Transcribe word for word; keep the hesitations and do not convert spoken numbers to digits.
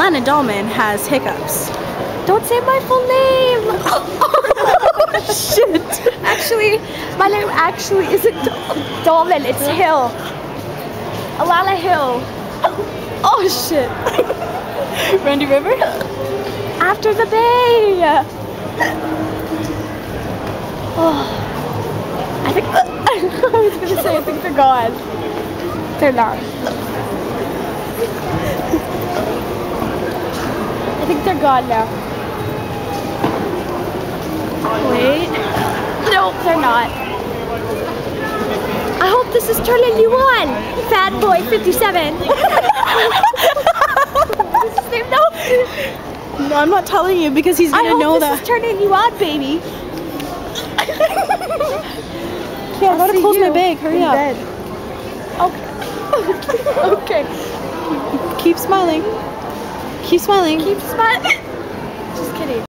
Alanna Dolman has hiccups. Don't say my full name! Oh, shit! Actually, my name actually isn't Dolman, it's Hill. Alanna Hill. Oh shit! Randy River? After the bay! Oh. I think, I was gonna say, I think they're gone. They're not. I think they're gone now. Wait. Nope, they're not. I hope this is turning you on, Fat Boy fifty-seven. What's his name? No. No, I'm not telling you because he's gonna I hope know this that. is turning you on, baby. Yeah, I gotta close my bag. Hurry up. Bed. Okay. Okay. Keep smiling. Keep smiling. Keep smiling.